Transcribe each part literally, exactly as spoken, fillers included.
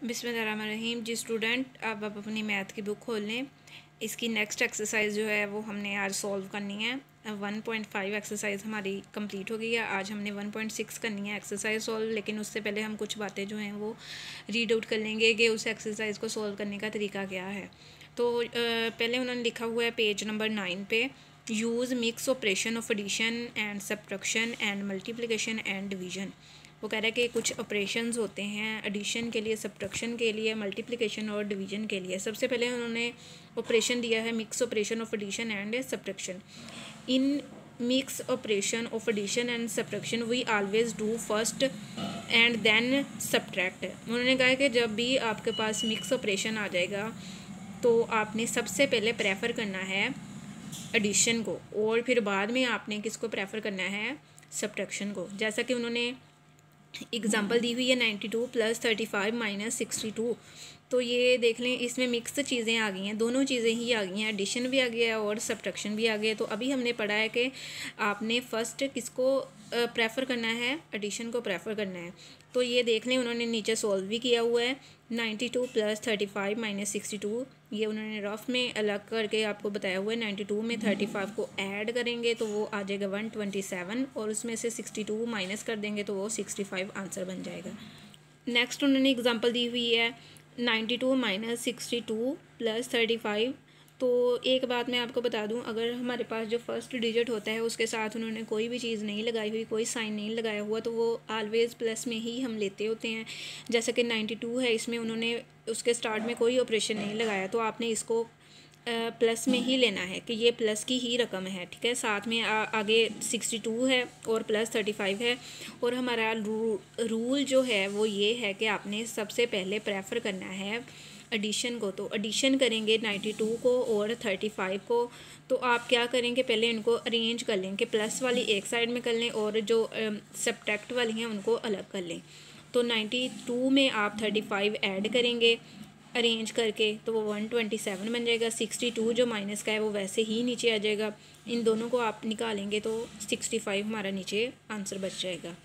बिस्मिल्लाहिर्रहमानिर्रहीम। जी स्टूडेंट, अब आप अपनी मैथ की बुक खोल लें। इसकी नेक्स्ट एक्सरसाइज जो है वो हमने आज सॉल्व करनी है। वन पॉइंट फाइव एक्सरसाइज हमारी कंप्लीट हो गई है। आज हमने वन पॉइंट सिक्स करनी है एक्सरसाइज सॉल्व, लेकिन उससे पहले हम कुछ बातें जो हैं वो रीड आउट कर लेंगे कि उस एक्सरसाइज को सॉल्व करने का तरीका क्या है। तो पहले उन्होंने लिखा हुआ है पेज नंबर नाइन पे, use mix operation of addition and subtraction and multiplication and division. वो कह रहा है कि कुछ ऑपरेशंस होते हैं एडिशन के लिए, सब्ट्रैक्शन के लिए, मल्टीप्लिकेशन और डिवीज़न के लिए। सबसे पहले उन्होंने ऑपरेशन दिया है mix operation of addition and subtraction. In mix operation of addition and subtraction we always do first and then subtract. उन्होंने कहा कि जब भी आपके पास मिक्स ऑपरेशन आ जाएगा तो आपने सबसे पहले प्रेफर करना है एडिशन को और फिर बाद में आपने किसको प्रेफर करना है, सब्ट्रैक्शन को। जैसा कि उन्होंने एग्जांपल दी हुई है ninety two plus thirty five minus sixty two. तो ये देख लें, इसमें मिक्स चीज़ें आ गई हैं, दोनों चीज़ें ही आ गई हैं, एडिशन भी आ गया है और सब्ट्रैक्शन भी आ गया है। तो अभी हमने पढ़ा है कि आपने फ़र्स्ट किसको प्रेफर करना है, एडिशन को प्रेफर करना है। तो ये देख लें, उन्होंने नीचे सॉल्व भी किया हुआ है। Ninety two plus thirty five minus sixty two, ये उन्होंने रफ में अलग करके आपको बताया हुआ है। नाइन्टी टू में थर्टी फाइव को ऐड करेंगे तो वो आ जाएगा वन ट्वेंटी सेवन और उसमें से सिक्सटी टू माइनस कर देंगे तो वो सिक्सटी फाइव आंसर बन जाएगा। नेक्स्ट उन्होंने एग्जांपल दी हुई है ninety two minus sixty two plus thirty five. तो एक बात मैं आपको बता दूं, अगर हमारे पास जो फर्स्ट डिजिट होता है उसके साथ उन्होंने कोई भी चीज़ नहीं लगाई हुई, कोई साइन नहीं लगाया हुआ, तो वो ऑलवेज़ प्लस में ही हम लेते होते हैं। जैसे कि नाइन्टी टू है, इसमें उन्होंने उसके स्टार्ट में कोई ऑपरेशन नहीं लगाया तो आपने इसको प्लस में ही लेना है कि ये प्लस की ही रकम है, ठीक है। साथ में आ, आगे सिक्सटी टू है और प्लस थर्टी फाइव है। और हमारा रू, रूल जो है वो ये है कि आपने सबसे पहले प्रेफर करना है एडिशन को। तो एडिशन करेंगे नाइन्टी टू को और थर्टी फाइव को। तो आप क्या करेंगे, पहले इनको अरेंज कर लें कि प्लस वाली एक साइड में कर लें और जो सब्ट्रैक्ट वाली हैं उनको अलग कर लें। तो नाइन्टी टू में आप थर्टी फाइव ऐड करेंगे अरेंज करके तो वो वन ट्वेंटी सेवन बन जाएगा। सिक्सटी टू जो माइनस का है वो वैसे ही नीचे आ जाएगा। इन दोनों को आप निकालेंगे तो सिक्सटी फाइव हमारा नीचे आंसर बच जाएगा।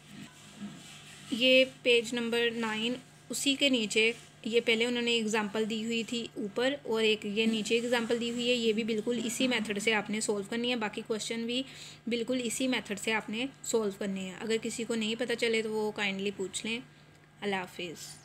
ये पेज नंबर नाइन, उसी के नीचे ये पहले उन्होंने एग्जांपल दी हुई थी ऊपर और एक ये नीचे एग्जांपल दी हुई है। ये भी बिल्कुल इसी मेथड से आपने सोल्व करनी है। बाकी क्वेश्चन भी बिल्कुल इसी मेथड से आपने सोल्व करने हैं। अगर किसी को नहीं पता चले तो वो काइंडली पूछ लें। अल्लाह हाफिज़।